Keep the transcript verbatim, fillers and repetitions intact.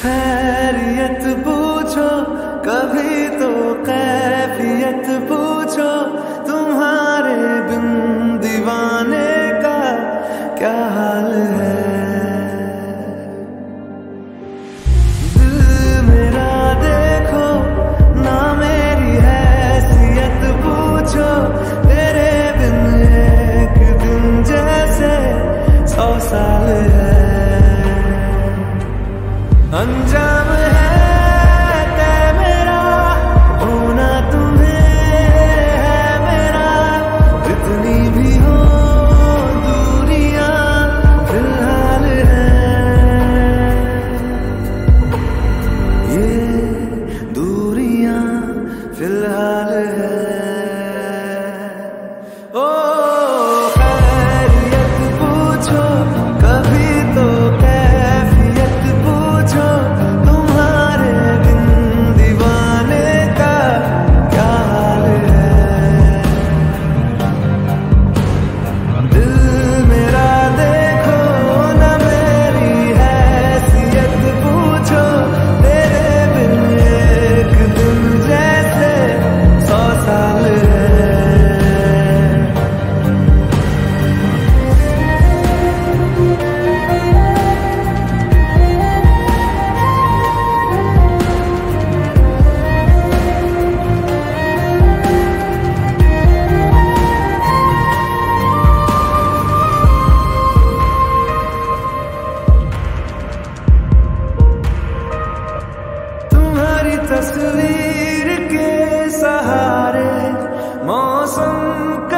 खैरियत पूछो कभी तो कैफियत पूछो, तुम्हारे बिन दीवाने का क्या हाल है। दिल मेरा देखो ना मेरी हैसियत पूछो, तेरे बिन एक दिन जैसे सौ साल है। अंजाम है तय मेरा, होना तुम्हें है मेरा, जितनी भी हो दूरियां फिलहाल है। ये दूरियां फिलहाल है। ओ खैरियत पूछो कभी तो कैफियत पूछो, तुम्हारे बिन दीवाने का क्या हाल है। दिल मेरा देखो ना मेरी हैसियत पूछो, तेरे बिन एक दिन जैसे सौ साल है। तुम्हारी तस्वीर के सहारे मौसम